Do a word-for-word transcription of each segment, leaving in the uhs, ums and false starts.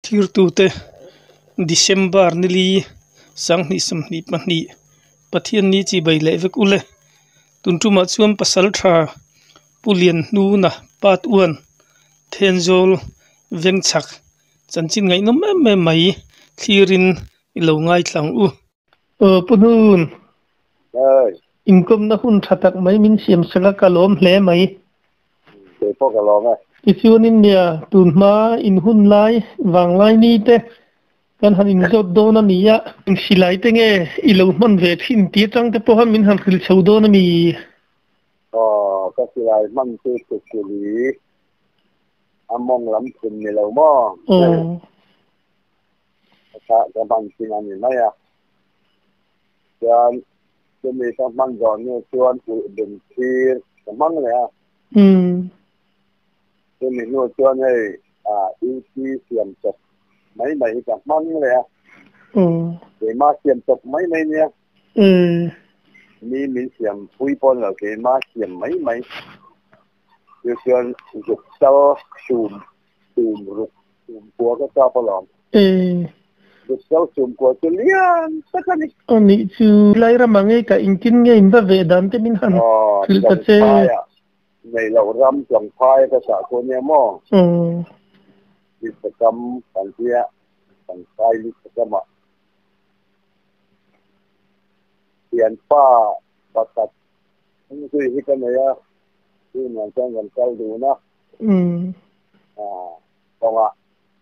thir tu te December ni li sang ni sam ni pa ni pathian ni chi bai le vek ule tun tu ma chuan pasal tha pulian nu na pat uan thenjol veng chak chanchin ngai nom em em mai thirin ilo ngai tlang u ờ punun ơi income na hun thatak mai min siam sanga kalom hle mai để có cái lò này isun india tun ma in hun lai wang lai ni te kan han in zot do na mi ya in silai te nge ilo man ve thin ti chang te po han min han khil chho do na mi ờ các cái này mang từ từ cái gì among lắm cùng nhiều lâu mà ờ cái cái bằng cái này này à cái cái mình sang mang giòn như chuan của đỉnh thi cái mang này à ừ cái mình nuôi chuan này à yêu chi xiêm chọc mấy mấy cái mang này à ừ cái mà xiêm chọc mấy mấy nha ừ mi mi xiêm phui pon là cái mà xiêm mấy mấy yêu chuan dục sao sùm sùm rục sùm của cái sao bao lòng ừ dục sao sùm của cái liền tất cả những ani chu lai ra mangai ka inkin nge in ba ve dan te min han ờ khil ta trồng che khoai à ngày lâu răm trồng khoai cái xã của nhà mò ừ đi tập cam bằng kia bằng khoai đi tập cam mà tiền pa bát tát những cái gì cái này à cái này trong gần câu đủ nó ừ à còn à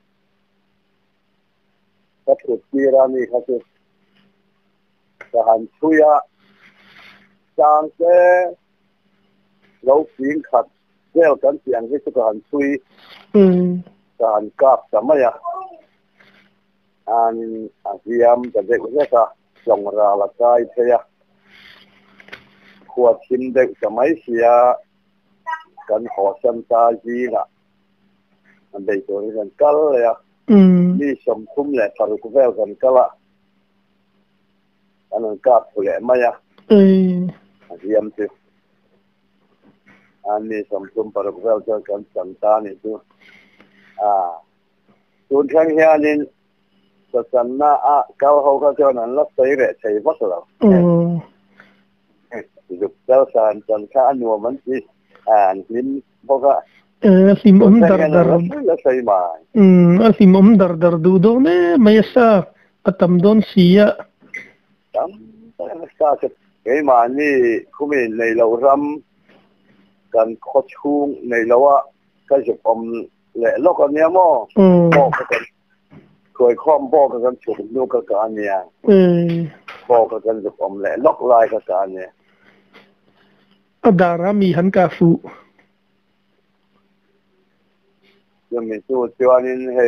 các cái kia ra này các cái cái hành chui à sang cái lâu tiếng khát gieo cái tiếng cái cái hành chui ừ cái hành cáp sao mà ya anh anh em cái đấy cái cái trồng ra là cái thế yaขวดชิมเด็กสมัยเสียกันขอสันตาจีน่ะมันได้ตัวนี้กันกัลเลยอ่ะ ừ นี่สมคุ้มแหละปารุกเวลกันกัลละอันนั้นกาบผู้แหละไม่อ่ะ ừ เยี่ยมสิอันนี้สมคุ้มปารุกเวลกันสันตานี่ตัวอ่าส่วนแข่งเฮียนี่จะสันน่ะอ่ะเก้าเขาก็เท่านั้นละใส่แหละใส่วัดแล้ว ừ ยุบเจ้าสารจนข้าอันวัวมันสิอ่านลิ้นพวกก็ ờ sim om dar dar แล้วใส่มา ừ sim om dar dar du do ne mai sa atam don sia จำแต่ก็จะเกี่ยมานี่คุณมีในเรารำกันโคชูงในเราว่าก็จะอมแหละโลกนี้มั้ง ừ บอกกันเคยข้อมบอกกันฉุกนูกกันเนี่ย ừ บอกกันจะอมแหละล็อกลายกันเนี่ย adara mi han ka fu ยังมีตัวเจ้านี่ให้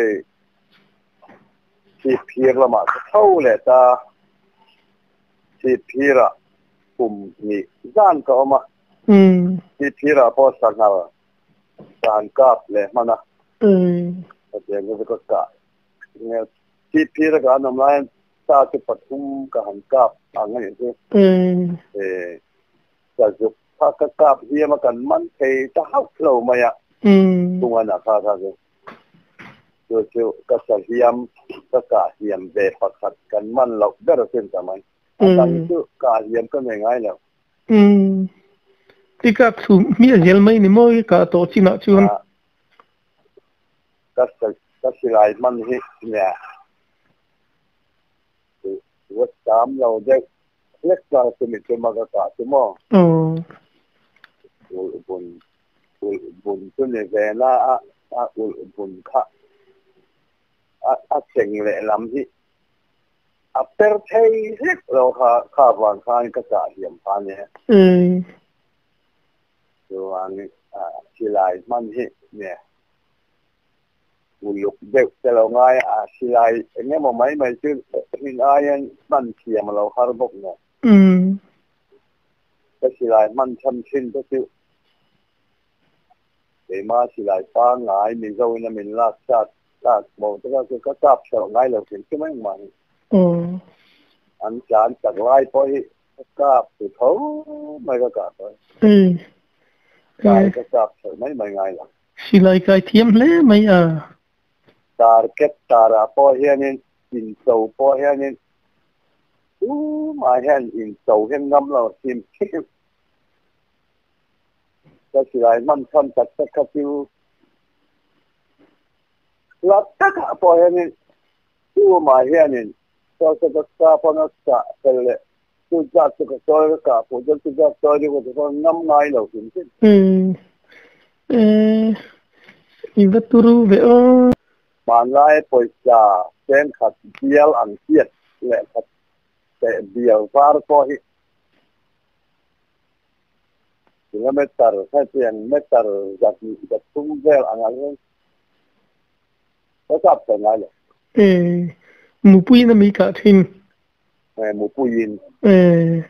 ที่เพียงละมาเท่าแหละตาที่พีระปุ่มนี่ด้านก็มา ừ ที่พีระพอสังหารสารกับเลยมันนะ ừ แต่เดี๋ยวก็กะเนี่ยที่พีระกันน้ำลายตาจะปัดทุ่มกับหันกับอะไรอย่างเงี้ย ừ เออจะจุดถ้ากับเฮียมากันมันเคยจะหักเราไหมอ่ะ ừ ตรงนั้นนะท่าท่าเลยตัวเจ้าก็จะเฮียมก็กะเฮียมเด็กปักขัดกันมันเราได้เราเส้นทำไมอันนี้คือกะเฮียมก็ไม่ง่ายแล้ว ừ ti ka thu mi zel mai ni mo ka to china chuan ก็จะก็สิไลมันที่เนี่ยวัดสามเราได้เล็กกว่าสมิทมากกว่าใช่ไหม ừ อุบุญอุบุญตัวนี้เวลาอ่ะอ่ะอุบุญค่ะอ่ะอ่ะเจ๋งเลยลำที่อ่ะเปิดเทยเล็กเราค่ะข้าววันข้าวก็จะเหี่ยมพันเนี่ย ừ ตัวนี้อ่ะสิไลมันที่เนี่ยอุลุกเด็กแต่เราง่ายอ่ะสิไลเนี่ยมันไม่ไม่ชื่อหินอายันมันเทียมเราคาร์บกเนี่ย ừ ก็สิไลมันช้ำชิ้นก็คือเดี๋ยวมาสิไลป้าง่ายมีเจ้าเนี่ยมีลากจัดลากโมแต่ก็คือก็จับเฉาง่ายเราเห็นใช่ไหมมัน ừ อันจานจากไล่ไปกราบสุดเขาไม่ก็กราบไป ừ กายก็กราบเฉยไม่ไม่ง่ายหรอก silai kai thiam hle mai a tar ket tara po hianin in so po hianin u ma hian in so hian ngam lo sim ta silai man than tak tak ka tiu lat tak po hianin u ma hianin so so ta sa po na sa tele tu ja tu ka so ka po ja tu ja so ni ko so ngam ngai lo sim ừ eh ivaturu ve o man lai poisa ten khat bial an tiat le khat te bial var po hi Dengan meter, saya yang meter jadi jadi tunggal angan tetap tenang. eh mupui na mi ka thin Eh, mupuin. eh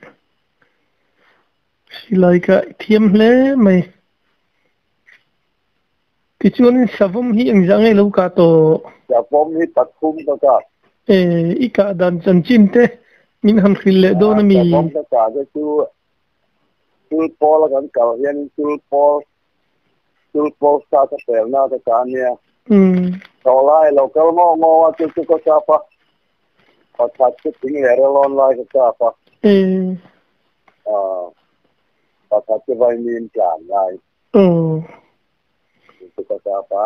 silai ka thiam hle mai ti chuan savam hi ang jangai lo ka to Ya form ni patum tetap. eh ika dan chan chin te min han khil le do na mi Ya form tetap itu tul pol kan kalau yang tul pol tul pol satu perna tetap ni. ừ Kalau lai lokal mau mau tu tu ko siapa? Patat tu tinggi erelon lai ko siapa? eh Ah, patat tu vai min plan lai. oh Tu ko siapa?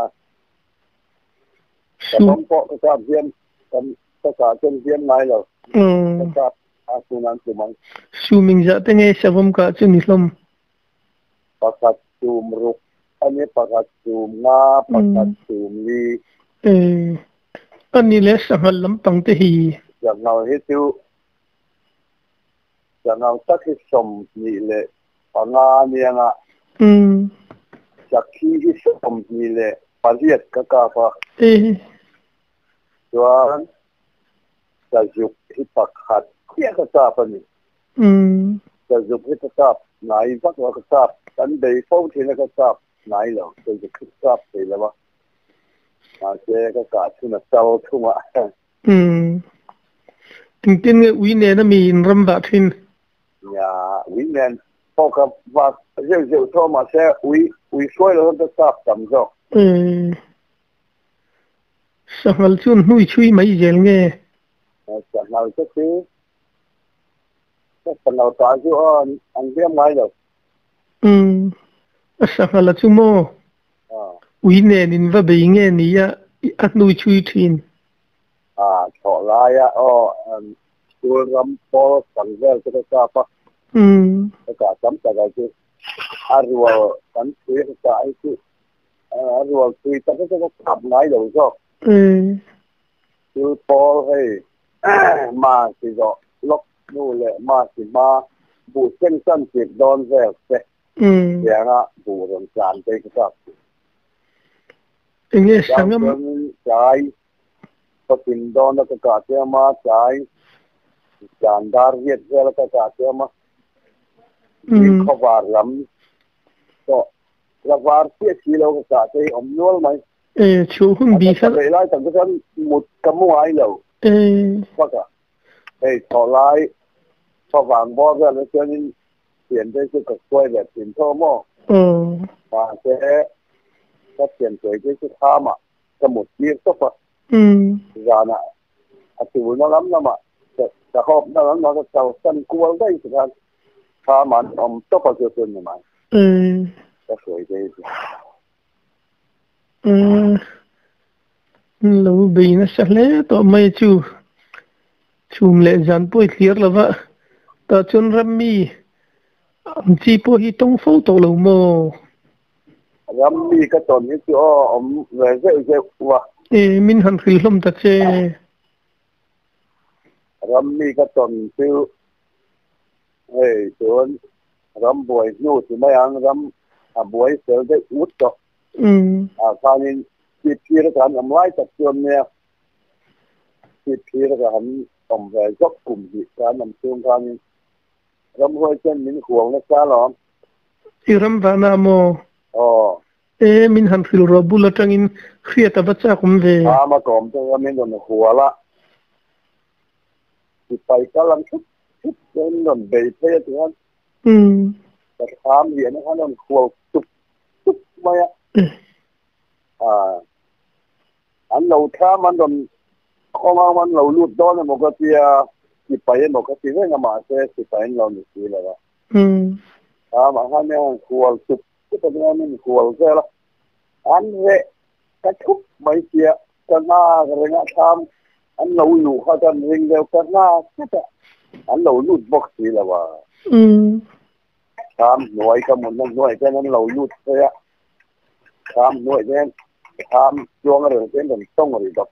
su Tapi pok tetap diam kan tetap diam lai lo. ừ Tetap aku nanti mang su ming za te nge savam ka chu ni hlom pakat tumruk ani pakat tumna pakat tumli eh ani le sangal lam pang te hi jangal hitu jangal tak som ni le panga ni nga ừ sakhi hi som ni le paliat ka ka pa eh tuan sajuk hi pakat kia ka ta pa ni ừ sajuk hi ka ta nai vak wa ka ta tan dei fo thi na ka ta nai lo sajuk ka ta pe la ba ma che ka ka thu na tao thu ma ừ tin tin nge ui ne na mi in ram ba thin nhà quý men họ gặp và rượu rượu thôi mà sẽ quý quý xuôi là hơn tất cả tầm rồi eh sangal chun hnui chui mai zel nge chẳng nào chắc chứ chắc phần nào tại chứ anh anh biết ngay rồi ừ sangal chu mo à ui ne nin va be nge ni ya at hnui chui thin à thọ lại à ô tôi ngắm po tầm giờ cho tất cả pa ừ tất cả tấm tất cả chứ arua tấm quý tất cả chứ arua quý tất cả tất cả tầm ngay rồi rồi eh tôi po hay mà thì rồi lúc nu lệ mà thì mà bù chân chân kịp đón về sẽ ừ tiếng á bù rồng tràn đây cái sao nge Yang sangam pun cai petindo na kakatya ma cai jandar viet vel kakatya ma ừ ni khabar lam to lavar tia kilo kakatya om nol mai eh chu hun bi sa sal le lai tam kan mut kamu ai lo eh paka ei to lai to van bo ga le chen tiền đây是个贵的tiền thô mo oh và sẽ có tiền tuổi cái cái tha mà cái một chiếc tốt à ừ giờ nè à tụi nó lắm lắm màจะหอบนั่นนั่นก็เจ้าสันกวนได้สิครับถ้ามันอมตบก็เป็นมันเออก็สวยดีเออเราบีนะสักแล้วต่อไม่ชูชูมเลจันป่วยเคลียร์แล้วว่าต่อจนรำมีจีป่วยต้องโฟโต้เราโมแล้วมีก็ตอนนี้ที่อ๋ออมเลยเจ้าเจ้าว่าเอมินหันคลิลมตัดเจแล้วมีก็ตอนที่เฮ้ยส่วนรำบวยนู่นที่ไม่ยังรำอ่ะบวยเสือได้อุดต่ออืมอ่าคราวนี้ที่พี่แล้วกันทำไรจากส่วนเนี่ยที่พี่แล้วกันอมเลยยกกลุ่มที่การนำส่วนคราวนี้รำบวยเช่นมินขวงนะจ้าหรออีรัมบานาโมอ๋อเอมินหันคลิลรบุลตังอินเครียดบัจจากุมเวอามาก่อนจะมินโดนหัวละที่ไปกำลังชุดชุดเดินโดนเบยเทถึงนั้นอืมแต่ถามเหรียญนะครับโดนขวบตุ๊บตุ๊บมาอ่ะอ่าอันเราถ้ามันโดนของมันเราลุดโดนมันก็เสียสิไปมันก็เสียเงินมาเสียสิไปเราหนีสิแล้วก็อืมอ่ามาให้เนี่ยควรสุดที่เป็นงานนี่ควรเสียละอันเนี้ยกระทุบไม่เสียกันหน้ากันเลยนะทำอันเราอยู่เขาจะเร่งเร็วกันหน้าแค่อันเราลุดบกสิแล้วว่าอืมทำหน่วยก็มันหน่วยแค่นั้นเราลุดเสียทำหน่วยเนี่ยทำช่วงอะไรเป็นต้องต้องอะไรแบบ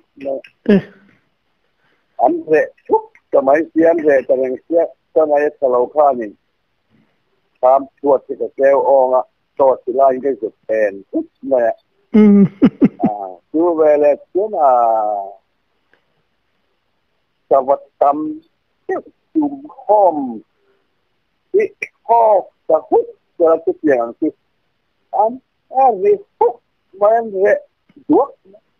อันเร่ทุกสมัยเสียนเร่แต่ยังเสียสมัยสลาวข้านี่ทำตรวจที่จะแก้วอ่องอ่ะตรวจที่ไรก็จะเป็นทุกเนี่ยอ่าดูเวลาเสียน่ะสวัสดิ์ตำเจ้าจุ่มข้อมที่ข้อจะหุบจะจะเปลี่ยนคืออันอันนี้หุบมันเร่ดวก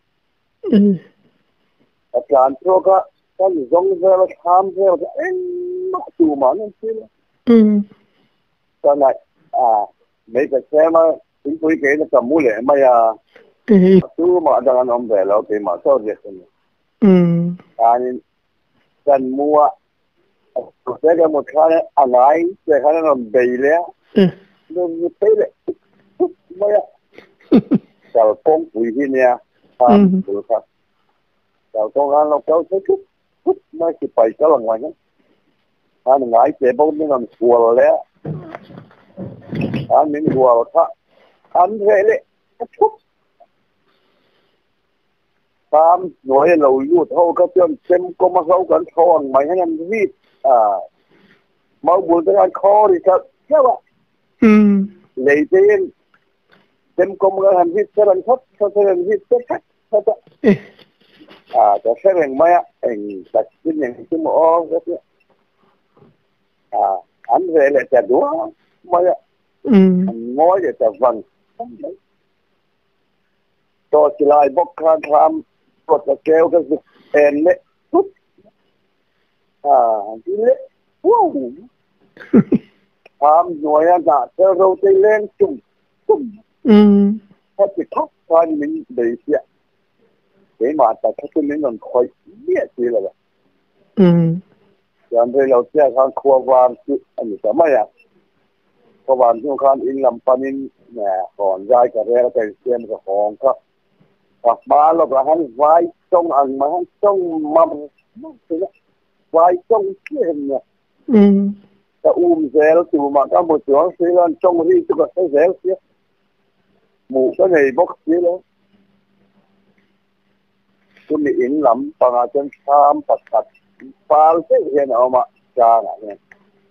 อาจารย์เขาก็ท่านจงเวลาทำเวลาเอ็นนักดูมันนั่นสิละตอนนั้นอ่าไม่ก็แค่มาถึงคุยกันจะมูเลยไม่อ่ะดูมาดังนั้นผมเวลาไปมาสอนเรียนอืมอันนี้กันมัวแต่ก็หมดค่าเนี่ยอะไรแต่ค่านั้นผมเบี้ยเลยดูเบี้ยเลยไม่อ่ะจะป้องคุยที่เนี่ยทำดูครับเราต้องการเราเข้าใจทุกทุกไม่สิไปก็หลังวันนั้นอันไหนเจ็บบ้างนี่มันหัวแล้วอันนี้หัวถ้าอันเร่เลยทุกตามหน่วยเราอยู่เท่ากับจนเต็มก็มาเข้ากันทองไม่ให้มันรีบอ่ามาบุญการคอดิครับใช่ป่ะอืมเลยเต็มเต็มก็มาหันรีบเท่านั้นครับเท่านั้นรีบเท่านั้นเท่านั้นอ่าจะแสดงไหมอ่ะเองตัดสินอย่างที่หมอก็เนี่ยอ่าอันเร่เลยจะดูไหมอ่ะอืมง้อยจะฟังตัวสิลายบกคานทำกดตะเกียวก็สุดเอ็นเละปุ๊บอ่าทีเละว้าวทำหน่วยน่ะเธอเราจะเล่นจุ่มจุ่มอืมพอจะทักทายมันได้เสียเดี๋ยวมาแต่ถ้าคุณไม่นอนคอยเบี้ยสิเลยว่ะอืมอย่างที่เราเชื่อทางครัววานคืออันนี้จะไม่อ่ะครัววานที่ข้างอินลำปานินเนี่ยก่อนย้ายกับเรือไปเชียงกับของก็กลับมาแล้วก็ให้ไว้จ้องอันมาให้จ้องมั่มมั่มเลยไว้จ้องเชี่ยเนี่ยอืมแต่อุ้มเซลล์ตัวมาก็หมดตัวเสียแล้วจ้องที่ตัวก็เซลล์เสียหมู่ก็ในบกเสียแล้วคุณมีอินลำปางจนชามปัดปัดปาลเสียเห็นเอามาจางอ่ะเนี่ย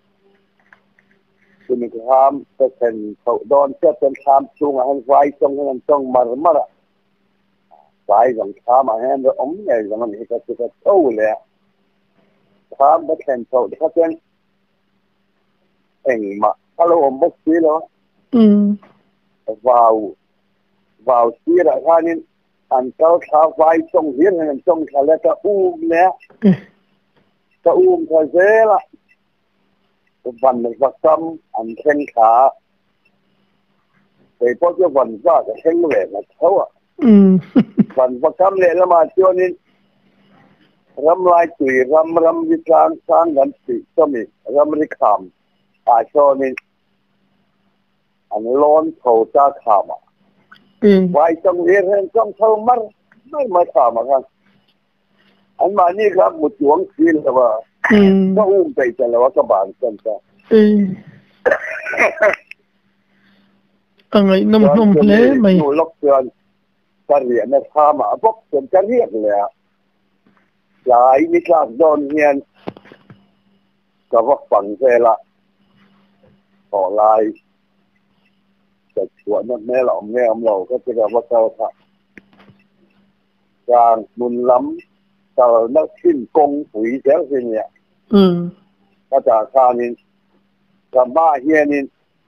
คุณมีชามก็เป็นเขาโดนเสียเป็นชามจุงให้ไว้จ้องให้มันจ้องมาหรือมาละไปกับชามมาให้เราอมเนี่ยมันเห็นก็จะโตเลยชามก็แทนโตเขาเป็นเอ็งมาถ้าเราอมบกสีแล้วอืมว้าวว้าวสีละท่านี้อันเขาชาวไฟจ้องเห็นมันจ้องทะเลก็อุ้มเนี่ยก็อุ้มทะเลละวันมันก็ซ้ำอันแข้งขาแต่พอจะวันว่าจะแข้งแหลกนะเขาอ่ะวันประคำเลยแล้วมาช่วงนี้รำลายตุยรำรำวิจารณ์สร้างกันสิก็มีรำริขามอาช่วงนี้อันร้อนเผาจ้าขามอ่ะไว้จังเรียนเรื่องจังเท่ามันไม่มาขามอ่ะครับอันมานี่ครับหมดหวงคืนแต่ว่าก็อุ้มใจจังแล้วว่าก็บานกันจ้ะอะไรน้ำนมเละไหมอยู่ล็อกเตือนกระเรียนเนี่ยพามาพวกจนจะเรียกเลยอ่ะหลายนิทานโดนเฮียนก็ว่าฝังเจละต่อลายแต่ชวนนั่นแม่เราแม่เราก็จะแบบว่าเราทำกลางมุนล้ำเรานักขึ้นกงปุ๋ยเจ้าสิเนี่ยอืมก็จะคานินกับบ้าเฮียนิน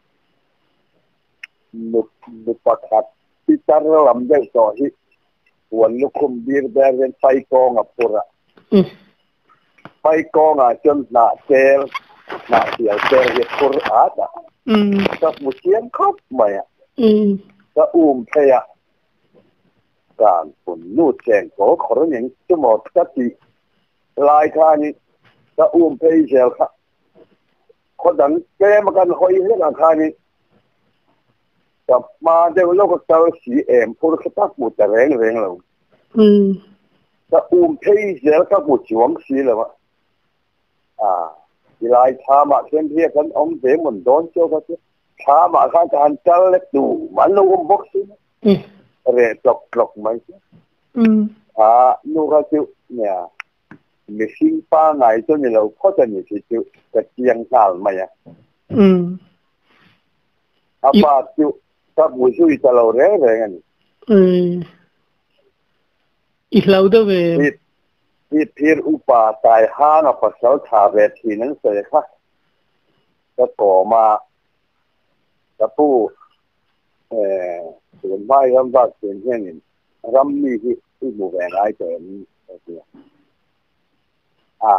หนุบหนุบประคัดที่ตาเราลำได้ต่อที่หวนลูกคุมบีร์แบร์เป็นไฟกองอ่ะปุระไฟกองอ่ะจนหน้าเซลหน้าเสียวเซลเรียกปุระอ่ะก็มุเชียนครบไหมอ่ะก็อุ้มเทียการปุ่นนู่แจงโผขอหนึ่งจะหมดสักทีลายท่านี้จะอุ้มเพย์เชลค่ะคนดังแกมากันคอยเรื่องท่านี้กลับมาเดี๋ยวโลกจะสีเอ็มพูดแค่ตักบุตรแรงแรงเราจะอุ้มเพย์เชลก็บุตรหวงสีเลยวะอ่าลายท่ามาเช่นเทียกันอมเสมันโดนเจ้าก็จะท่ามาข้าจะหันจัลเล็กดูมันลูกบ็อกซ์เรียจบจบไหมอ่านูก็จะเนี่ยมีสิ่งป้าไงจนเราพอจะมีสิ่งจะเจียงสาวไหมอ่ะอืมอาป้าจุกับบุษย์จะเราเร่งเร่งกันอืมอีกแล้วด้วยที่ที่พิรอุปาตายห้านับภาษาชาเวทีนั้นเสียค่ะก็ก่อมาจะพูดเอ่อส่วนไม่รำบากเช่นเช่นนี้รำมีที่ที่หมู่แหวนไอ้เจ้านี่เนี่ยอ่า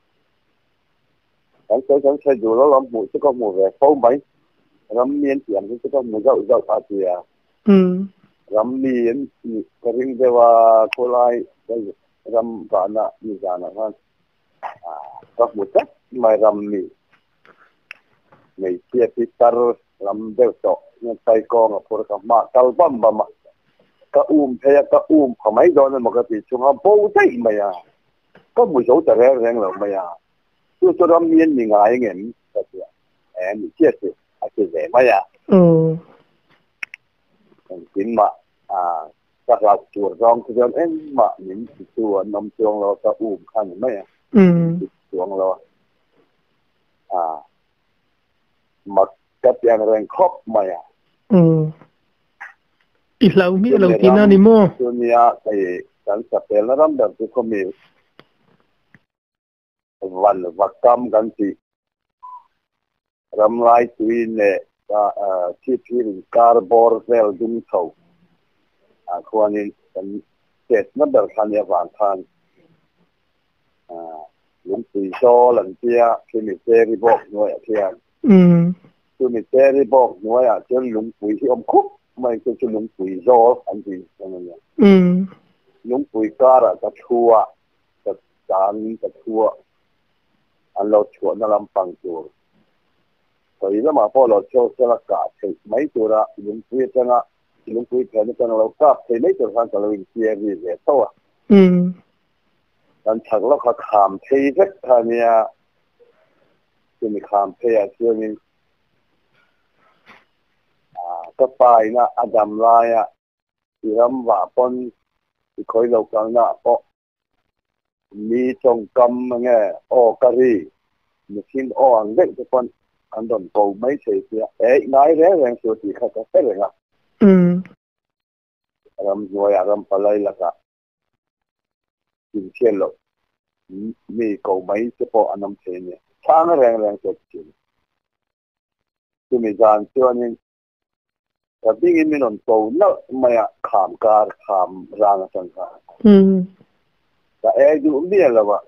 ฉันเคยฉันเคยดูแล้วรำหมู่ที่ก็หมู่แหวนเขาไหมรำเมียนเสียงที่ก็หมู่เจ้าเจ้าอาเซียอืมรำเมียนกระดิ่งเดว่าโคไลได้รำกานะมีกานะท่านอ่าก็หมู่เจ้าไม่รำมีไม่เทียบที่ตรลำเดียวต่อเนี่ยใจกองกับพวกกับมาเกลบัมบัมก็อุ้มเพยก็อุ้มเขาไม่โดนมันก็ติดช่วงปูใจไม่อ่ะก็ไม่รู้จะแรงแรงหรือไม่อ่ะตัวจะรำเมียนยังไงเงี้ยก็เสียแอนนี่เชื่อสิอาจจะแรงไม่อ่ะอืมจริงมาอ่าถ้าเราตัวรองคือเอ็นมาหนิตัวนำช่วงเราก็อุ้มขันไม่อ่ะอืมช่วงเราอ่ามักกับอย่างแรงครบมาอ่ะอืมอีกแล้วมีเรากินอะไรมั้งตัวเนี้ยไอ้ฉันจะเป็นแล้วรำแบบที่เขามีวันวักกรรมกันสิรำลายตัวเนี่ยก็เอ่อที่ที่การบอร์เซลดุมเขาอ่าควรนี่เป็นเจ็ดนับแบบทันยาวันทันอ่าลุงปีโซหลังเทียที่มีเจริบอกหน่วยเทียนอืมที่มีเจริบอกหน่วยอ่ะเจ้าลุงปีที่อมคุกไม่ใช่เจ้าลุงปีโซอันที่นั่นเนี่ยอืมลุงปีการะจะชัวจะจานจะชัวอันเราชวนนั่งลำฟังตัว所以那么พอเราชอบจะละกาศไม่ตัวละลุงปีจะนะลุงปีแทนจะเรากาศไม่ตัวทางจะเราอินเดียดีเลยตัวอืมการฉักเราขาขามเทสักท่านี้จะมีขามเทอะเชื่อมีอ่าก็ไปนะอดัมไลอะที่รำว่าปนที่คอยเรากลางหน้าเพราะมีจงกรรมไงออกรีมีชิ้นอ่อนเล็กทุกคนอันโดนโกไม่ใช่เสียเอ๊ะนายแรงแรงสุดที่เขาจะเป็นเลยนะอืมรำรวยรำปลายละก็กินเชี่ยหลอกมีโกไม่เฉพาะอันนั้นเองเนี่ยช่างแรงแรงสุดจริงที่มีการเชื่อนี่แต่ที่กินมีนนโกน่ะไม่อะขามการขามรางสังขารอืมแต่เอ๊ะอยู่เดียวละวะ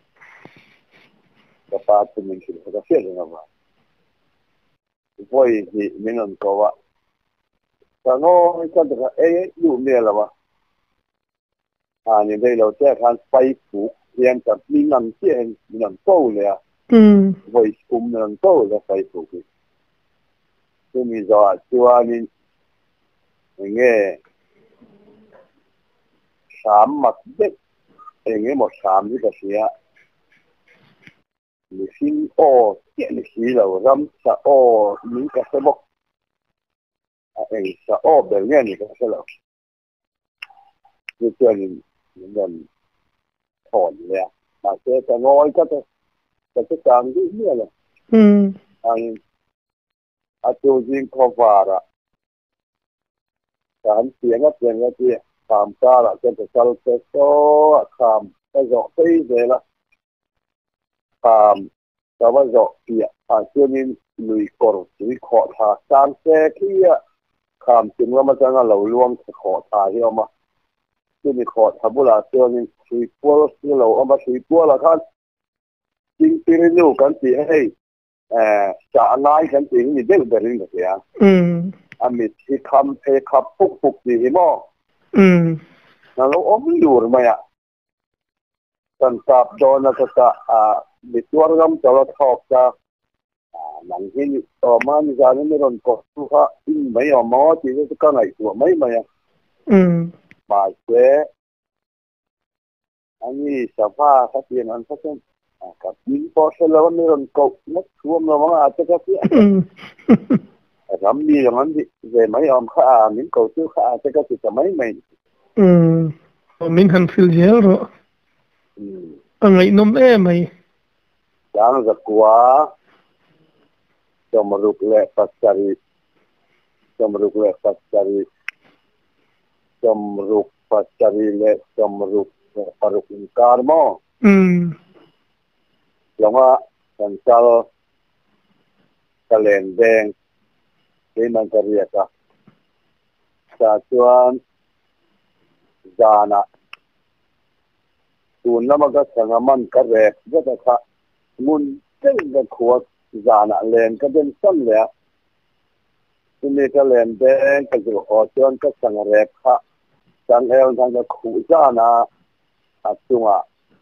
ก็ปาดเป็นสิ่งที่เขาจะเสียเลยนะวะพออีกทีมีนนโกวะแต่โง่ก็จะเอ๊ะอยู่เดียวละวะอ่านี่ได้เราแจ้งการไปผูกเรียนกับมีนันเสียงมีนันโตเลยอ่ะอืมไว้คุมนันโตแล้วไปผูกที่มีจอดตัวนี้อย่างเงี้ยสามหมัดเด็กอย่างเงี้ยหมดสามที่จะเสียมีสิ่งโอ้เกี่ยงสีเรารำสะโอ้มีกระสบกเองสะโอ้แบบเงี้ยนี่ก็ใช่หรอที่เจอนี่มันถอนเลยอ่ะมาเจอแต่น้อยก็จะจะจะจางที่เนี่ยเลยอืมอันอาจูจิงคอฟาระสามเสียงก็เสียงก็เสียสามกาละจะจะซัลเตโตสามก็จะไปเลยละสามแต่ว่าจะเสียอาเซียนลุยกอร์ลุยขอทาสามเซคีอะคำจึงว่ามันจะงั้นเราล่วงขอทาที่เอามาที่มีขอทาบุลาเซียนสุยปัวที่เราเอามาสุยปัวละครับจริงจริงอยู่กันสิให้เอ่อจะนายกันสินี่เด็กเด็กนี่เสียอืมอามิที่คำเพคำปุกปุกดีมั้งอืม na lo om dur maya kan kap do na ka ka a bituar gam tawat hok ka nang hin to man za ni ron ko tu ha in mai o mo ti ka ngai tu mai maya um ba che ani safa ka ti an sa ken ka pin po se lo ni ron ko na tuam lo ma ta ka ti ram ni yang an di về mấy ông kha min ko tu kha ta ka ti mai mai um min han fil gel ro angai nom e mai yang za kwa Somruk le pasari Somruk le pasari Somruk pasari le Somruk paruk inkar mo um longa kansal kalendeng di man kariya ka sa tuan zana tun na maga sangaman kare gata ka mun tel da khuwa zana len ka den san le ni ka len den ka ju ho tuan ka sang re kha sang el thang ka khu zana atunga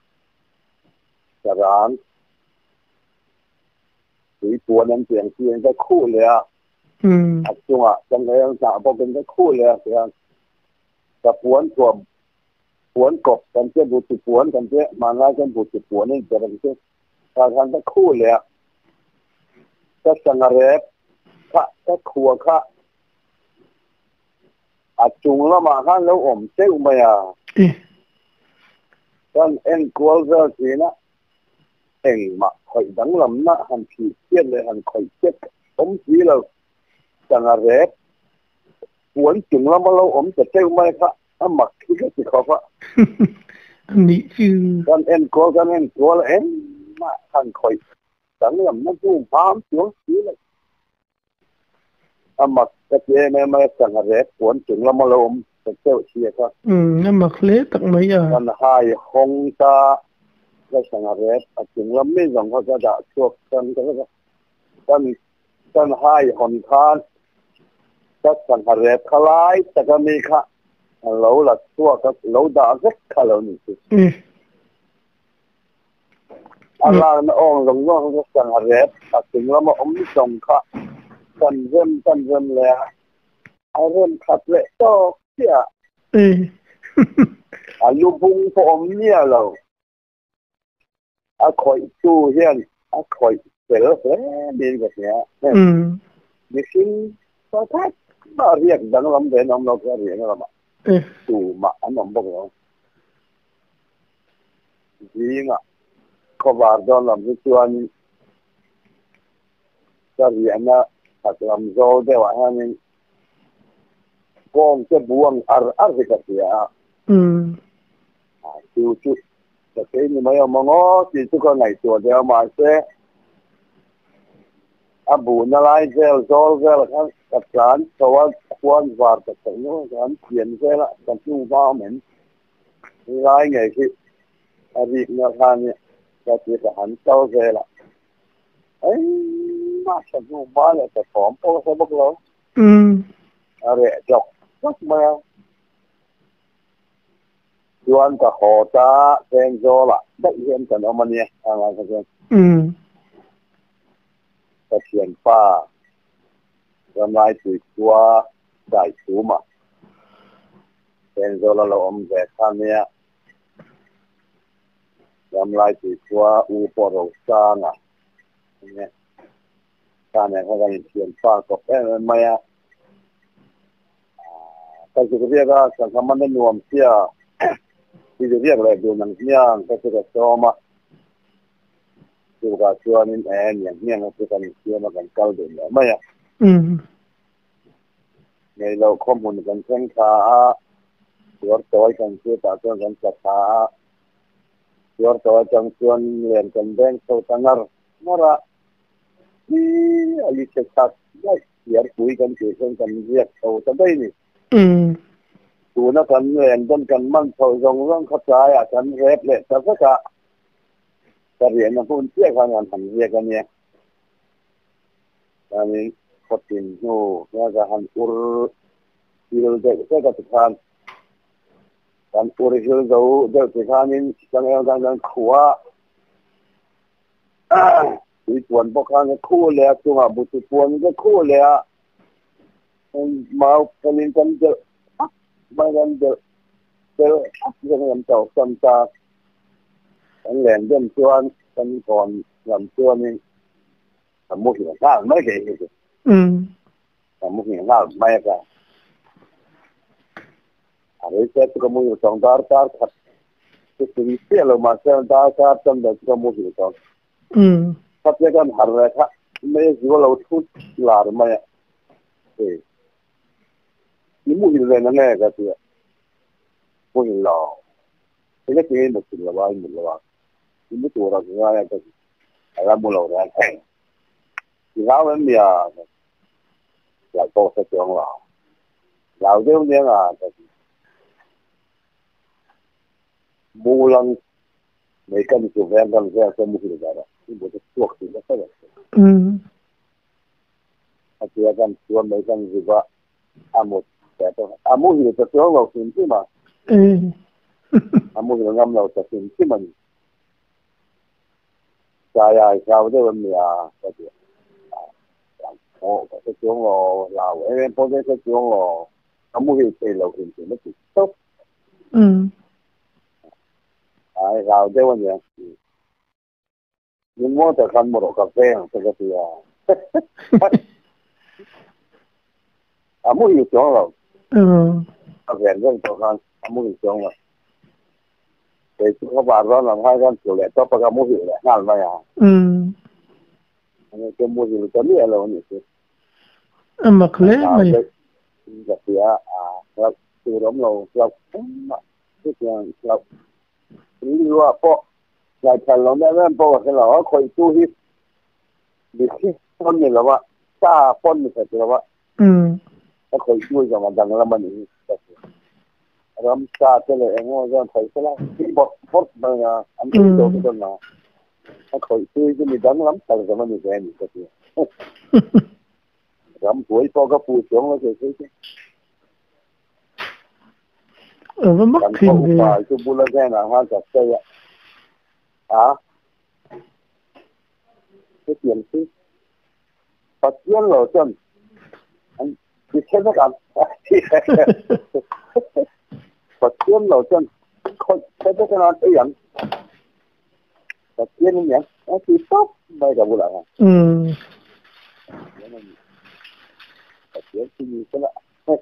sarangที่ตัวนั้นเสียงเสียงก็คู่เลยอ่ะอืมจังหวะจังเลยสาวบอกเป็นก็คู่เลยเสียงกระปวนถ่วมปวนกบกันเจ้าบุตรปวนกันเจ้ามาง่ายกันบุตรปวนนี่จะเป็นเจ้าการทำก็คู่เลยอ่ะก็สังเกตค่ะก็ขัวค่ะอาจุงแล้วมาข้างแล้วอมเจ้าไม่อ่ะกันเอ็นกวลเซอร์สีนะเองมาคอยดังลำหน้าหันผีเทียนเลยหันคอยเจ็บอมสีเราสังเกตปวนจุงแล้วมาเราอมจะเจ้าไม่ค่ะอ่ะหมักที่ก็สิเขาค่ะอันนี้คือกันเอ็นกวลกันเอ็นกวลเอ็นมาหันคอยดังลำหน้าจูงพามจุงสีเลยอ่ะหมักกระเจี๊ยบไม่สังเกตปวนจุงแล้วมาเราอมจะเจ้าเชียค่ะอืมอ่ะหมักเละตักไม่อ่ะกันหายคงตาก็สังเกตถึงลำไม่ลงเขาจะด่าชวกกันก็ก็กันกันให้หอนทานก็สังเกตคล้ายแต่ก็มีค่ะเราหลักชวกก็เราด่าสักขเรานี่สิอะไรนั่นองลงน้องก็สังเกตถึงลำมาอมส่งค่ะกันเริ่มกันเริ่มเลยไอเริ่มขัดเละโตเสียอายุบุ้งพอมเนี่ยเราอาคอยตู้เฮียนอาคอยเสร็จแล้วเฮ้ยดีแบบเนี้ยอืมดิฉันก็แค่มาเรียกดังลำเดินน้องเราก็เรียกแล้วมาตู้มาอันนั้นบอกว่าจริงอ่ะเขาบาดโดนลำที่ชวนจะเรียนนะถ้าลำโซ่เดี๋ยวอันนี้กองจะบวงอาร์อาร์สิกเสียอืมอ่าจู่จู่แต่เองไม่เอามางอที่ทุกคนไหนตัวเดียวมาเสียอาบุญอะไรเซลโซลเซลครับกับสารสวัสดิ์ควรวาร์กับสิ่งนู้นสารเขียนเซลละกับชูบ้าเหม็นไรไงที่อดีตนาทานเนี่ยก็จะจะหันเจ้าเซลละเอ้ยมาฉันชูบ้าเลยแต่ผอมโอ้สบกเราอืมอะไรจอกสักมาดวนกับหอตาเซนโซละได้เห็นกันเอามาเนี่ยอะไรกันเนี่ยอืมเขียนป้าทำลายติดตัวใส่ถุงมาเป็นโซลาร์อมแบบท่านเนี้ยทำลายติดตัวอุปโภคสร้างอ่ะเนี่ยท่านเนี่ยเขาก็เขียนป้าก็เป็นไม่อ่ะก็จะเรียกว่าสังคมมันนวมเสียที่จะเรียกอะไรดูหนังเสียงก็จะโตมาดูการชวนนี่แอนอย่างเนี้ยมันคือการเชื่อมากันเก่าเดิมแล้วไม่อ่ะอืมในเราข้อมูลกันเช่นขาตัวตัวกันเชื่อตาตัวกันศรัทธาตัวตัวจังชวนเรียนกันแดงโตตังร์นั่นละนี่อายุเจ็ดสิบได้เสียคุยกันเกี่ยวกันเรียกโตจะได้นี่อืมตัวนักการเรียนต้นกันมั่นโตตรงเรื่องเข้าใจอ่ะฉันเรฟเลยแต่สักจะเรียนมาพูดเชื่อกันงานทำเรียกันเนี่ยอันนี้พอตินโน่แล้วก็หันอุรที่เราจะจะกับทานกันตัวเรื่องเราเดี๋ยวที่ข้านี้จังเองจังขัวอีกวันพวกข้านี้คู่เลยจังหวะบุตรปวนก็คู่เลยมาคนนี้กันจะไม่กันจะเจอจะเงินเจ้าสัมตาอันแหลมเดินชวนกันก่อนลำชวนนี่ทำมุกหินข้าวไม่เก่งเลยอืมทำมุกหินข้าวไม่กันอะไรเสร็จก็มุกหินสองตาตาขัดที่สิ่งที่เรามาเสร็จตาตาจำได้ก็มุกหินสองอืมถ้าเจ้ากันหาอะไรค่ะไม่สิว่าเราทุกลาหรือไม่เออนี่มุกหินเลยนั่นแหละก็คือมุกหินหล่อที่นี่ที่มุกหินหล่อว่ามุกหล่อที่มุกตัวเราคืออะไรก็อะไรมุกหล่อเนี่ยแข็งที่เราเนี่ย là cô sẽ chọn lò lò chứ không nhớ là mua lần mấy cái chụp em cần ra cho mua được rồi nhưng mà cái chuột thì nó rất là ừ à thì cần chọn mấy cái gì vậy à một cái thôi à mua gì thì chọn lò xin chứ mà ừ à mua gì ngâm lò thì xin chứ mình sai ai sao chứ mình à cái gì我cái chỗ ngò lào em có cái chỗ ngò không có gì lầu hiện thì nó chỉ tốt ừ à lào thế vậy nhỉ nhưng mà tôi không mua được cà phê thì cái gì à à mua nhiều chỗ rồi ừ à về rất tôi không à mua nhiều chỗ rồi thì chúng các bạn đó làm hai con kiểu lẻ tốt và mua nhiều lẻ ngon vậy à ừ cái mua nhiều cái gì là như thế mà khỏe mày gặp thì à gặp từ đó lâu gặp cái chuyện gặp lý do po lại thành lòng em em po cái là khơi tu hít bị khi con gì là vậy xa con mình phải là vậy ừ nó khơi tu rồi mà đằng là mình làm xa thế là em nói rằng thấy cái là cái bọt bọt mà anh thấy đâu cái đó nào nó khơi tu chứ mình đắng lắm tại sao mình về mình cái gì làm tuổi có cái phụ trưởng nó thì thế chứ ở cái mắt hình thì phải cho bula cái nào hoa cà phê ạ à cái tiền chứ phát triển rồi chân anh đi xem nó làm phát triển rồi chân không thấy cái nào cái gì phát triển như vậy nó chỉ tốt bây giờ bula ừ chuyện gì cái đó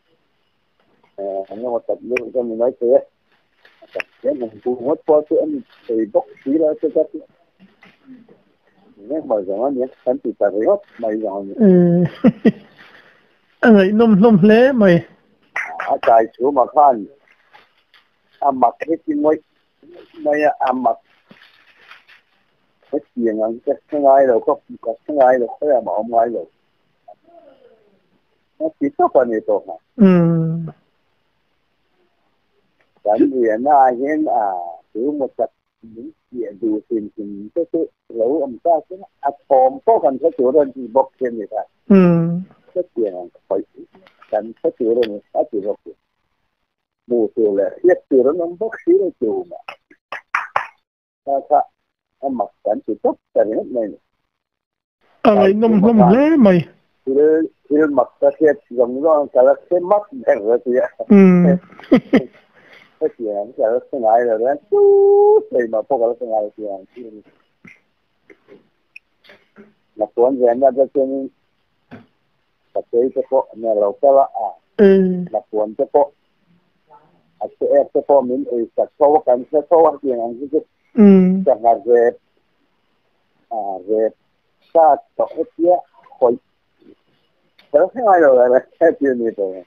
anh nói tập luyện cho mình nói thế tập cái mình cũng mất qua chuyện thì bốc xí ra cho các nếu mà giờ nhé anh chỉ tập hết mày rồi ừ anh ấy nôm nôm lé mày à chạy xuống mà khan à mặc hết cái mấy mấy à mặc cái chuyện anh cái ngay rồi có cái ngay rồi cái là mà ông ngay rồi nó chỉ tốt hơn nhiều tốt mà ừ cái gì nó ai hiện à cứ một tập những chuyện dù tiền tiền cái cái lẩu ông ta cái à còn có cần cái chỗ đó thì bốc trên người ta ừ cái chuyện phải cần cái chỗ đó này cái chỗ đó mua chỗ là hết chỗ đó nó bốc xí nó chỗ mà ta ta em mặc cảnh chỉ tốt cái hết này à mày nông nông lé mày thì thì mặc cái thiết giống như cái cái mắt đen rồi thì ừ cái chuyện cái cái ngày rồi đấy thì mà có cái ngày thì là tuần rồi anh ra trên cái cái phố nhà lầu cái là à là tuần cái phố à cái cái phố mình ở cái phố cái cái phố cái anh cái ừ cái ngày rồi à rồi sao tổ chức hội cái ngày rồi là cái chuyện gì rồi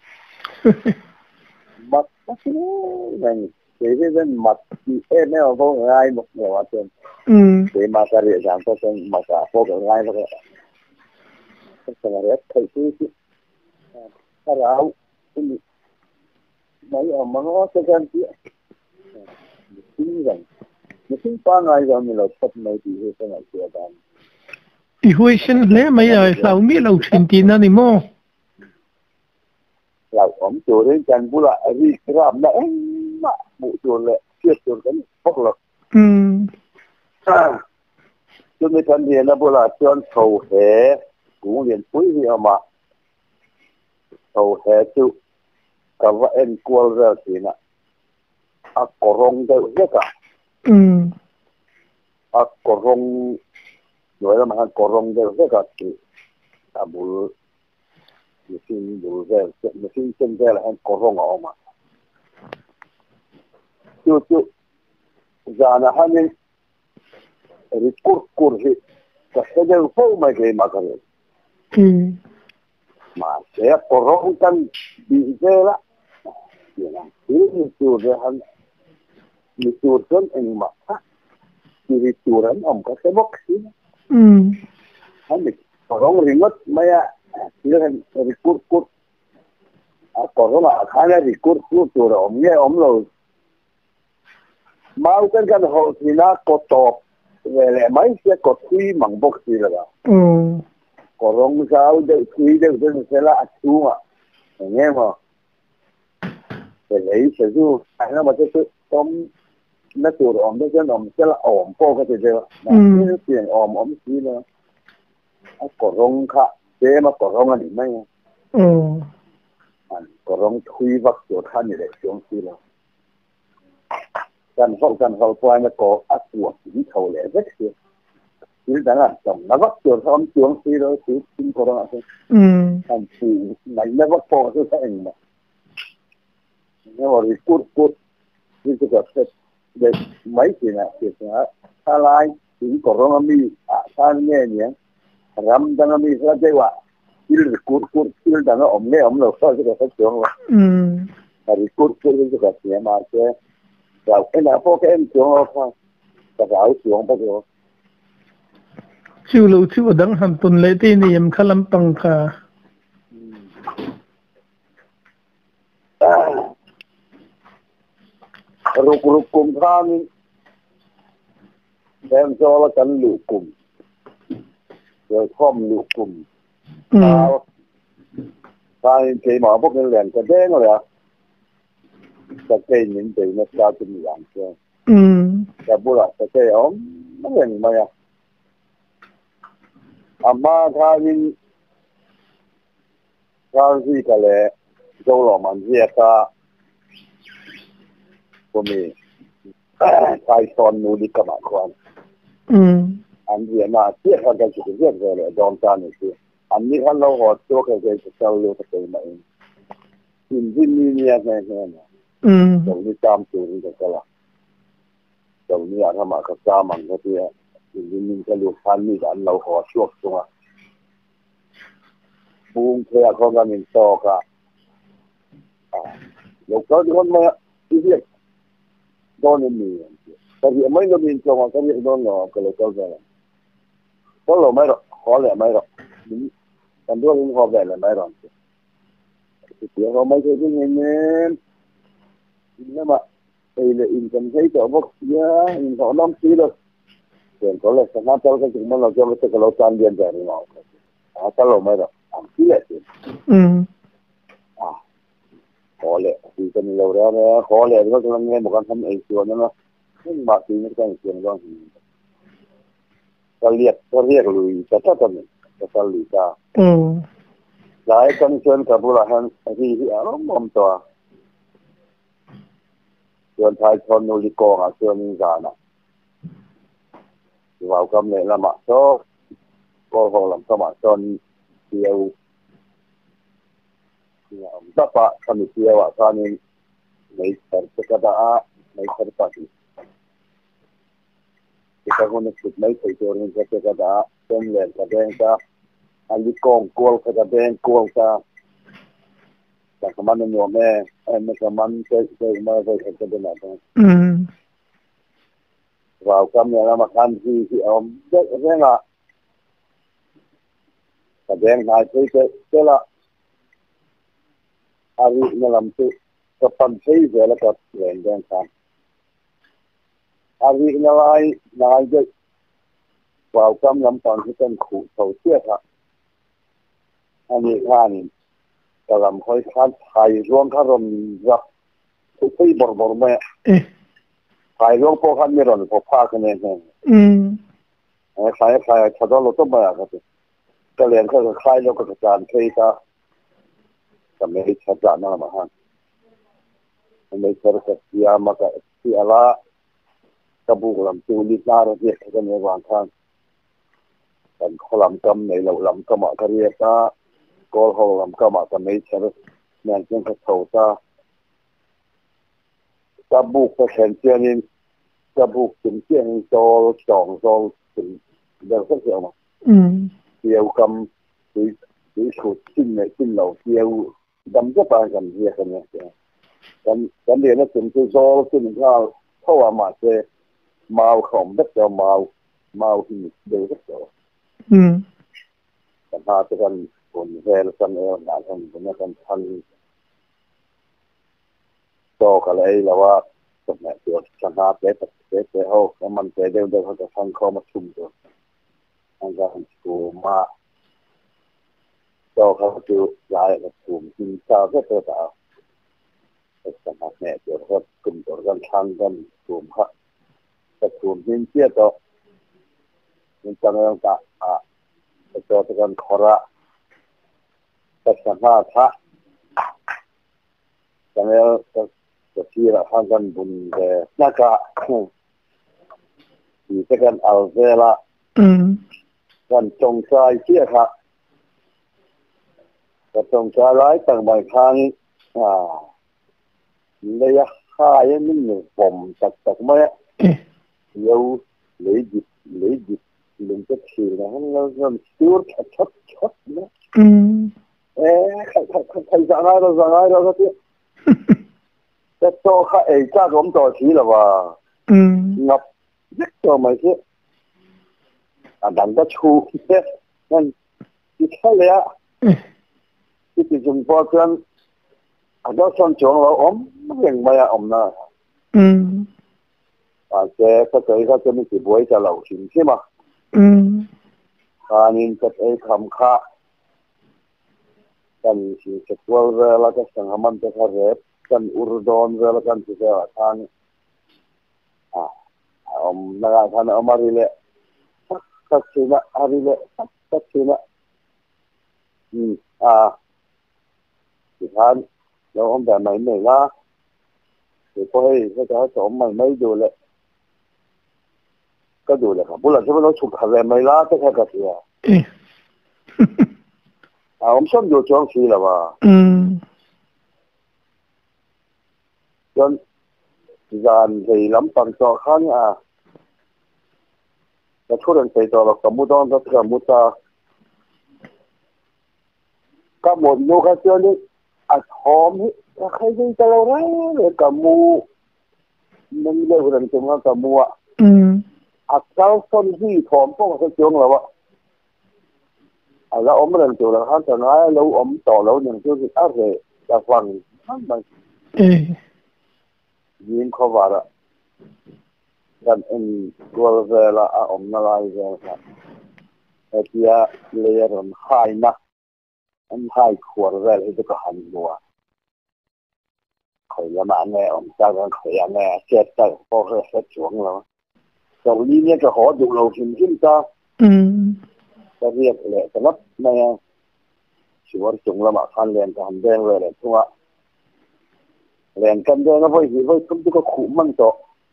mặt cái này thì cái dân mặt thì em nó có ai một người ở trên để mà cái địa giảm có trên mặt cả có cái ai đó cái cái này thấy cái cái áo cái mấy ông mà nó cái cái gì cái rằng những cái ngày rồi mình là tập mấy thì cái này chưa làm thì hồi sinh lẽ mấy rồi lão mi lão truyền tin anh em mò lão ông chủ đến chân bula đi làm đấy mà bộ chuột lệ chưa chuột cái bốc lộc ừ cho nên thân hiện là bữa là chọn thầu hè cũng liền cuối gì mà thầu hè chịu cả vợ em qua ra thì nè à corong đâu hết cả ừ à corong nói là mà corong đâu hết cả thì à bữa mesin bữa về mesin chân về là corong ở mà chịu chịu giờ là hai mươi record kursi cái đó không mấy cái mà cái ừ mà sẽ corong kan bị thế là ini turan ini turan yang mata ini turan om kasih box ini ừ ini orang remote maya dia rekur kur orang akhirnya rekur kur turan omnya om lo mau kan kan hal ini kotor về mấy cái cột quy bằng box gì là ừ orang sao để quy để cái sẽ là chú mà nghe mà để lấy sử dụng anh nó mà cái tóm nó từ ổn đó chứ nó sẽ là ổn po cái gì đó nó tiền ổn ổn gì nữa có rong khá thế mà có rong anh mấy ừ anh có rong thui vật chỗ thân này để xuống gì đó cần hậu cần hậu qua nó có ác của chính thầu lẽ rất nhiều chỉ đã là tổng nó vật chỗ thân xuống gì đó chứ không có rong thôi ừ anh chỉ lấy nó vật po cái cái anh mà nhưng mà cút cút như cái cái để mấy chuyện này chuyện này ta lại chỉ có rong mi à ta nghe nhé ram đang mi ra đây wa il cút cút il đang ôm nghe ôm lâu sao cái cái chuyện wa ừ cút cút cái cái chuyện mà cái rồi cái nào có cái em chuyện không cái áo chuyện bao giờ chiu lu chiu dang han tun le ti ni em khalam pang kha ruk ruk kum khan em cho là cần lũ kum rồi khom lũ kum tao tao chỉ mà bốc lên liền cái đen rồi à cái cây những cây nó sao cũng làm cho ừ cái bữa là cái cây ốm nó liền mà à amma than than gì cái lẽ dâu lò mặn gì cả của mình sai son nu đi các bạn quan anh gì mà tiếc là cái chuyện gì rồi là đòn ta này chứ anh đi hắn lâu họ cho cái cái cái sau lâu cái mà in in ni này này này rồi đi tam tuổi đi cái là rồi đi ăn mà cái cha mình cái gì in in cái lúc hắn đi anh lâu họ chuộc xuống à buông theo con cái mình to cả lúc đó thì con mẹ đi việc đó nên mình cái việc mấy người mình cho cái việc đó là cái là câu gì có là mấy rồi khó là mấy rồi còn đôi khi họ về là mấy rồi thì tiếng họ mấy cái cái này nên nhưng mà đây là in cần thấy chỗ bốc giá in họ đóng phí được tiền có là sẽ cho cái chúng mình là cho cái cái lỗ tràn điện về thì họ à cái lỗ mấy rồi ăn phí lại tiền à khó lẽ thì cái lâu đó nó khó lẽ nó cho nghe một con thâm ấy chuyện nó nhưng mà thì nó cái chuyện đó thì cái liệt cái liệt lùi cái chắc chắn cái cái lùi ra lại con chuyện cái bữa là hắn thì nó mồm to chuyện thái thôn nuôi con à chuyện già nè vào cầm này là mặt số có họ làm sao mà son tiêu tất cả kami tiêu à kami mấy cái cái đó mấy cái đó thì kita guna mấy cái chỗ này cái cái đó xem lên cái đen ta anh đi con cuồng cái đen cuồng ta là cái món nhiều mẹ em cái món cái cái mà cái cái cái nào đó vào cầm này là mặt ăn gì thì ông rất rất là cái đen này cái cái cái là ari na làm tu kapan thấy về là cái đen đen ta ari na lại lại cái vào cầm làm toàn cái tên khủ sầu tiếc à anh ấy khan cái làm khói khan thay ruộng khan rầm rập cái bor bor mẹ phải luôn po khăn như rồi po pha cái này này khai khai thật đó là tốt mà cái cái liền cái khai luôn cái tràn khai ta cái mấy thật tràn nó mà ha mấy thật cái gì mà cái gì là cái bụng làm tiêu đi ra rồi việc cái này hoàn thànhกันเขาลำกำในเราลำกำมาเรียกว่าก็เขาลำกำมาแต่ไม่ใช่แม่งยังเขาเขาจะจะบุกไปแข่งเชียร์นี่จะบุกถึงเชียร์โจสองโจถึงเดี๋ยวสักเดียวมาเดียวกำหรือหรือฉุดชิ้นในชิ้นเราเดียวดำจะไปกันเรียกกันเนี่ยกันกันเดี๋ยวนั้นถึงโจชิ้นข้าวเท่าว่ามาเจมาของเด็กจะมามาที่เดียวสักเดียวกันหาที่กันคนเรียนกันเองงานกันเป็นกันทันโตกันเลยแล้วว่าสมัยเดียวกันหาเด็กเด็กเด็กเขาแล้วมันเด็กเด็กเขาจะทันเข้ามาชุ่มตัวทางการกูมาโตเขาจะย้ายกับกลุ่มกินข้าวก็เจอแต่กันหาเนี่ยเดี๋ยวเขากลุ่มตัวกันทันกันกลุ่มเขาแต่กลุ่มกินเที่ยวต่อมันจะเรื่องต่างอ่ะจะจะกันขอระแต่สัมภาษณ์พระจะแล้วจะจะที่ละทางกันบุญแต่นักะที่จะกันเอาเวลากันจงใจเชี่ยครับก็จงใจร้ายต่างใบครั้งอ่าระยะค่ายังไม่หนึ่งผมตัดตัดไม่เลี้ยวหรือหยิบหรือหยิบลุงจะขี่นะฮะเราเราชูดชัดชัดนะเอ๊ะใครใครใครสั่งอะไรเราสั่งอะไรเราก็ที่จะโตข้าเองจ้าผมต่อทีหรอวะงับยึดตัวมาที่อ่ะดันก็ชูเนี่ยนั่นที่แค่เลยอ่ะที่ที่จุดพอกันอ่ะเราส่วนจงเราอมไม่ยังไม่อมนะอ่ะเจ้าก็เคยเขาจะไม่ติดไว้จะเหล่าชิมใช่ไหมการนี้จะไอ้คำค่ากันที่จะตัวเรือแล้วก็สังหมันจะทะเลกันอุรดอนเรือแล้วกันที่จะทานอ่าอมนักทานอมาริเล่สักทีนะอาริเล่สักทีนะอืมอ่าที่ทานเราอมแต่ไม่ไม่ละเดี๋ยวก็ให้เขาจะให้สมไม่ไม่ดูเลยก็ดูเลยครับบุหรี่ที่เราฉุกขัดเลยไม่ละก็แค่กระเทียมอ่าผมชอบดูช่วงชีแล้วว่าจนการที่ลำตังต่อข้างอ่ะจะช่วยกันไปต่อเราสมมุติต้องจะสมมุติก็หมดโลกาเจนี่อัดหอมนี่ใครจะจะเราได้เลยกับมูมันเรื่องเรื่องจงกับมูอ่ะอัดเจ้าส้นที่หอมพวกเขาจงแล้วอ่ะแล้วอมเรื่องตัวเราจะน้อยเราอมต่อเราอย่างที่อะไรจะฟังทั้งหมดยินเขาว่าละกันเองตัวเวลาอมนาลายเวลาไอ้ที่เลี้ยงหายนะอันหายขวดเวลาที่ก็หันบัวขยันมาแน่อมจากกันขยันแน่เจ็ดแต่พอเขาเสร็จช่วงแล้วตรงนี้เนี่ยก็ขอดูเราชิมชิมจ้าจะเรียกเลยแต่ละในชิวจงละมาคันเรียนกันแดงเลยเลยทั่วเรียนกันแดงก็ไปหิวไปก็ก็ขู่มันต่อ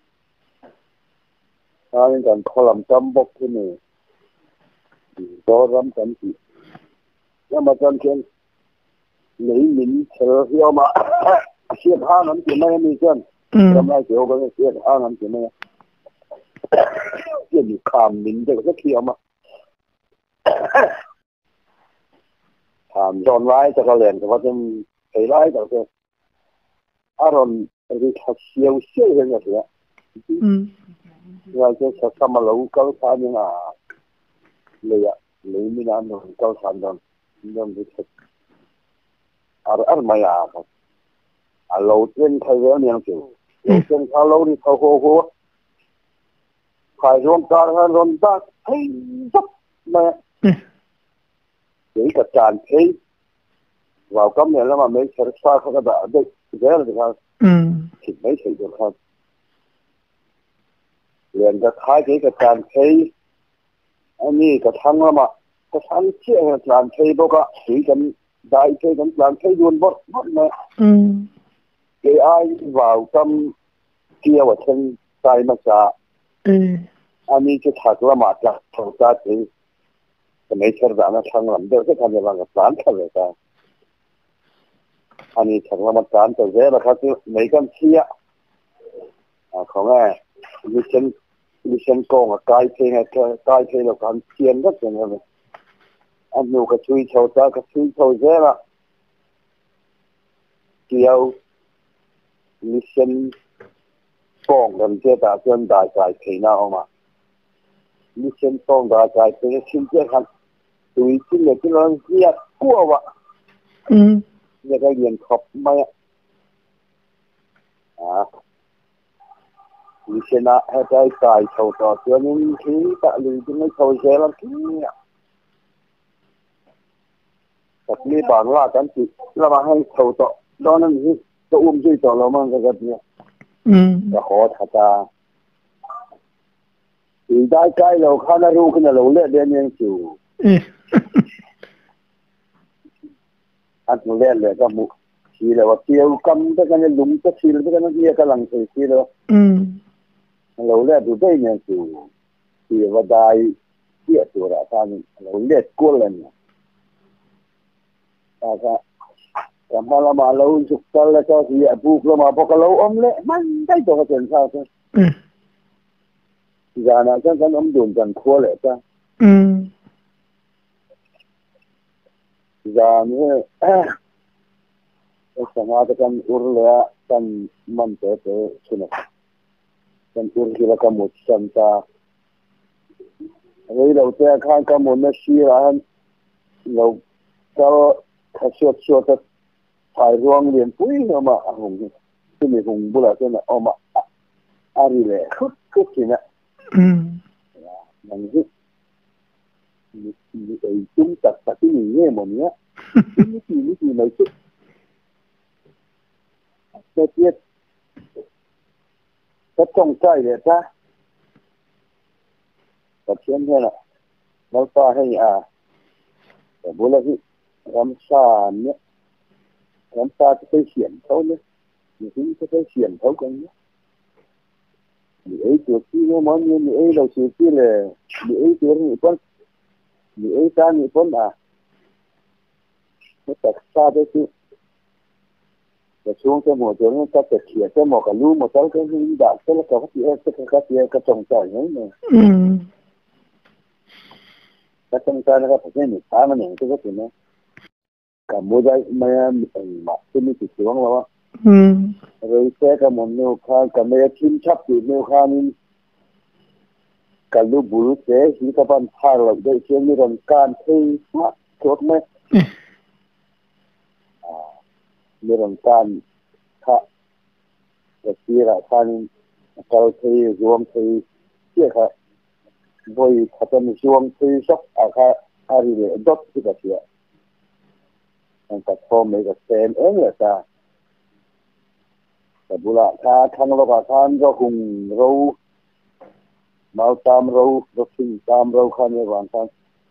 ถ้าเรียนกันคอลัมน์จำบอกที่นี่ก็รำกันที่แล้วมาจนเช่นหนีหมิ่นเชื่อเที่ยวมาเชี่ยห้านั้นจะไม่มีเช่นทำไมเกี่ยวกับเชี่ยห้านั้นจะไม่เชี่ยอยู่คามหมิ่นจะก็เที่ยวมาถามโดนไล่จะก็เรียนแต่ว่าจะไปไล่แต่ก็อารมณ์ที่เขาเชี่ยวเชี่ยวอย่างเงี้ยเราจะสักสมัยเราเก้าสามยังอ่ะเลยอ่ะเลยไม่นานเราเก้าสามตอนตอนที่สักอะไรอะไรไม่อ่ะครับเราเล่นไทยเรื่องยังอยู่เราเล่นเขาเราที่เขาโหโหขายรวมการงานรวมตั้งให้ซับมากับการเทเราก็เนี่ยแล้วมาไม่ใช่สร้างเขาก็ได้ได้เยอะเลยครับ thì mấy thầy được hơn liền cái thái cái cái tràn thấy anh ấy cái thằng mà cái thằng chia cái tràn thấy bao cả chỉ cần đại cái cần tràn thấy luôn bớt bớt mà cái ai vào trong kia và thân tay mà cả anh ấy cái thằng là mà cả thằng ta thì cái mấy thằng đó nó thằng làm được cái thằng này là cái tràn thằng này ta anh ấy thằng là mà tràn tới thế là cái mấy con chia à không nghe như chân như chân con ở cái thế này cái thế là con chiên rất là nhiều anh nuôi cái chui châu ta cái chui châu dễ là kiều như chân con gần kia ta chân đại cái thế nào mà như chân con đại cái thế chân chết hẳn tụi chân là cái nó giết cua vậy như cái diện khóc mày à như chân à hay cái cái châu ta cho nên khi ta lùi cái mấy châu dễ lắm kia tapi ni bangla kan si lama hai thâu to đó nó như to um duy to lo mang cái cái này cái khó thật ta thì đại cái lâu khá là ru cái là lâu lệ đến những chiều anh lâu lệ lệ cái mục chỉ là vật tiêu cầm cái cái lúng cái chỉ là cái nó kia cái lăng thì chỉ là lâu lệ tụi đây những chiều thì vật đại kia tụi ra sang lâu lệ cố lên à cái Kamala malau sukal la ka siya buklo mapakalaw omle man tay to ka sen sa sa gana kan kan om dun kan ko le ta mm gana eh sama kan urla kan man te te suna kan ur kila ka mut santa rei lo te khan ka mon na si ran lo ka ka shot shot phải ruộng liền cuối nữa mà hùng cái này hùng bữa là cái này ôm mà ari lệ khút khút gì nè mình biết mình chúng ta ta cái gì nghe mà nhé cái gì cái gì này chứ cái tiết cái trong trái để ta cái chuyện thế nào nó ta hay à bữa là cái làm sao nhé làm sao có thể chuyển thấu nữa mình cũng có thể chuyển thấu con nhé mình ấy trước khi nó món như mình ấy đầu trước khi là mình ấy trước mình con mình ấy ta mình con à nó thật xa đấy chứ và xuống cái mùa trước nó ta phải chuyển cái mùa cả lú một cái cái gì đã cái là có cái cái cái cái cái cái trồng trọt nữa nè cái trồng trọt nó có phải mình phá mà những cái cái này cả mua đây mà mà cái này thì xuống rồi rồi xe cả một nhiều kha cả mấy chim chắp thì nhiều kha nên cả lúc bự thế thì các bạn thay lại đây xem như là can thi mắt chốt mấy à như là can kha cái kia là can cầu thi ruộng thi kia kha voi thật là ruộng thi sốc à kha à đi để đốt cái kia anh ta phô mấy cái xem ớn là taแต่บุระท่าทางโลกท่านก็คงรู้มาตามรู้รถสิ่งตามรู้ข้าในวันท่าน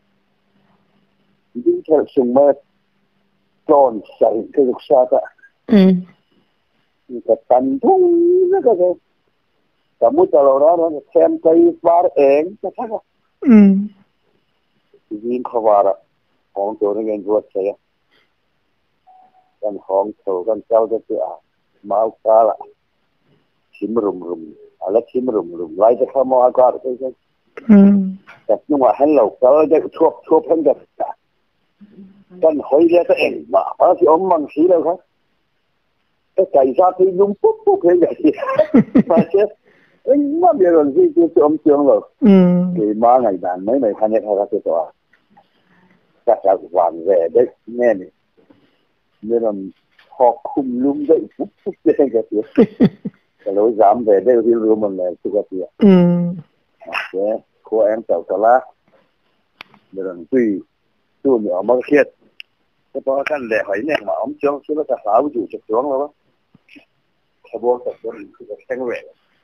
ยิ่งแค่ส่งมาตอนใส่ที่ลูกชาติอืมนี่ก็ตันทุ่งนั่นก็คือสมมุติเราเราเราแทนใจฟ้าเองจะใช่ไหมอืมยิ่งขวาระของตัวนี้เงินรวดใช่ไหมกันของโถกันเจ้าจะเสียmau kala chim rum rum ala chim rum rum laiจะเข้ามาอากาศใช่ไหมแต่นุ่งว่าเห็นเราเขาจะชอบชอบเห็นกันกันหอยเลี้ยตัวเองมาเพราะที่อมมังสีแล้วครับแต่ไก่ซาที่นุ่งปุ๊บปุ๊บเห็นอย่างนี้มาเชื่อเอ็งว่าเดี๋ยวเราที่จะอมเชียงเราคือมาไงบ้างไม่ไม่ทันเนี่ยเขาจะตัวก็จะหวานแหวได้แน่นี่เนี่ยเราhọ khum lum dậy phút phút lên cái chuyện cái lối dám về đây thì luôn mình này cái chuyện thế cô em cháu cháu lá để làm tùy tùy nhỏ mà khiết cái đó cái lẻ hỏi này mà ông chưa chưa có cả sáu chủ trực xuống rồi thabo tập quân cái sang về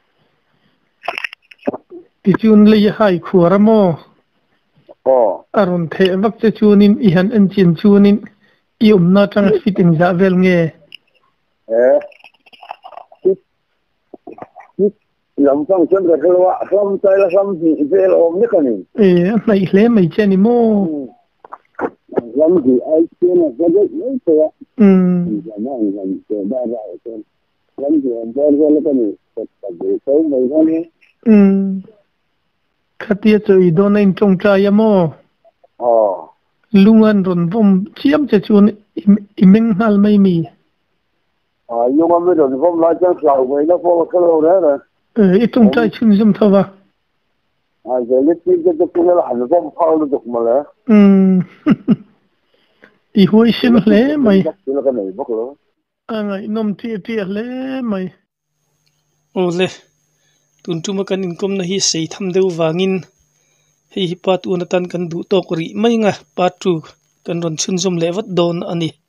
ti chun le hai khuara mo oh aron the vak che chunin i han an chin chunin i umna tang fitting za vel nge eh làm xong chân cái thứ đó xong tay là xong gì về là ôm nhất cái này eh mai hle mai cheni mo làm gì ai chơi là cái đấy mấy thôi um là nó làm chơi ba ba rồi làm gì em chơi cái cái này cái cái số mấy cái này um khatia choi do nain tong cha ya mo oh lungan ron vom chiam che chun imeng hal mai mi à nhưng mà bây giờ thì phong lại chân sầu vậy nó phong cái lâu đấy rồi eh i tong chai chun zum thawa à giờ cái cái cái cái là hành phong phao nó được mà lẽ um i hoi sin hle mai cái là cái này bất lỡ angai nom ti ti hle mai ole tun tu ma kan income na hi sei tham deu wangin hi hi pat una tan kan du tok ri mai nga pat tu kan ron chun zum lewat don ani